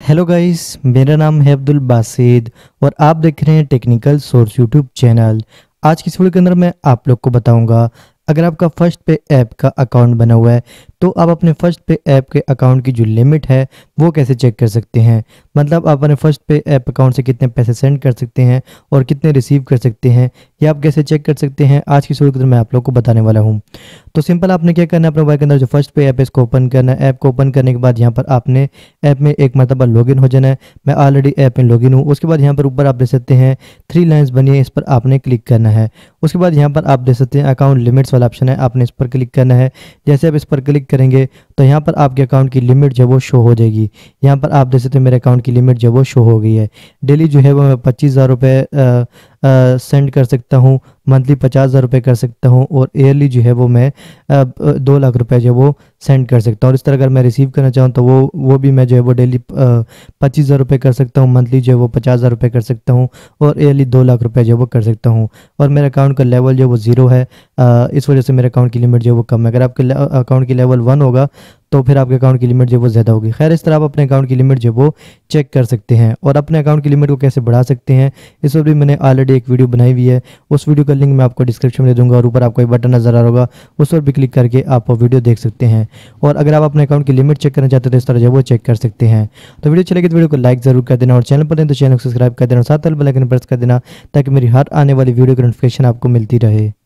Hello guys, मेरा नाम है अब्दुल बासिद और आप देख रहे हैं टेक्निकल सोर्स यूट्यूब चैनल। आज की इस वीडियो के अंदर मैं आप लोग को बताऊंगा, अगर आपका फर्स्ट पे ऐप का अकाउंट बना हुआ है तो आप अपने फर्स्ट पे ऐप के अकाउंट की जो लिमिट है वो कैसे चेक कर सकते हैं। मतलब आप अपने फर्स्ट पे ऐप अकाउंट से कितने पैसे सेंड कर सकते हैं और कितने रिसीव कर सकते हैं, ये आप कैसे चेक कर सकते हैं, आज की इस वीडियो के अंदर मैं आप लोग को बताने वाला हूँ। तो सिंपल आपने क्या करना है, अपने मोबाइल के अंदर जो फर्स्ट पे ऐप है इसको ओपन करना है। ऐप को ओपन करने के बाद यहाँ पर आपने ऐप में एक मरतबा लॉगिन हो जाना है। मैं ऑलरेडी ऐप में लॉगिन हूँ। उसके बाद यहाँ पर ऊपर आप देख सकते हैं 3 लाइन्स बनी है, इस पर आपने क्लिक करना है। उसके बाद यहाँ पर आप देख सकते हैं अकाउंट लिमिट्स वाला ऑप्शन है, आपने इस पर क्लिक करना है। जैसे आप इस पर क्लिक करेंगे तो यहाँ पर आपके अकाउंट की लिमिट जो वो शो हो जाएगी। यहाँ पर आप देख सकते हैं मेरे अकाउंट की लिमिट जो वो शो हो गई है। डेली जो है वो मैं 25,000 रुपये सेंड कर सकता हूँ, मंथली 50,000 रुपये कर सकता हूँ और ईयरली जो है वो मैं 2 लाख रुपए जो वो सेंड कर सकता हूँ। और इस तरह अगर मैं रिसीव करना चाहूँ तो वो भी मैं जो है वो डेली 25,000 रुपये कर सकता हूँ, मंथली जो है वो 50,000 रुपये कर सकता हूँ और ईयरली 2 लाख रुपए जो वो कर सकता हूँ। और मेरे अकाउंट का लेवल जो वो 0 है, इस वजह से मेरे अकाउंट की लिमिट जो वो कम है। अगर आपके अकाउंट की लेवल 1 होगा तो फिर आपके अकाउंट की लिमिट जो वो ज़्यादा होगी। खैर, इस तरह आप अपने अकाउंट की लिमिट जो वो चेक कर सकते हैं और अपने अकाउंट की लिमिट को कैसे बढ़ा सकते हैं इस पर भी मैंने ऑलरेडी एक वीडियो बनाई हुई है। उस वीडियो का लिंक मैं आपको डिस्क्रिप्शन में दे दूंगा और ऊपर आपको एक बटन नजर आ रहा होगा, उस पर भी क्लिक करके आप वो वीडियो देख सकते हैं। और अगर आप अपने अकाउंट की लिमिट चेक करना चाहते हैं तो इस तरह जो वो चेक कर सकते हैं। तो वीडियो चलेगी तो वीडियो को लाइक जरूर कर देना और चैनल पर हैं तो चैनल को सब्सक्राइब कर देना और साथ बेल आइकन प्रेस कर देना ताकि मेरी हर आने वाली वीडियो की नोटिफिकेशन आपको मिलती रहे।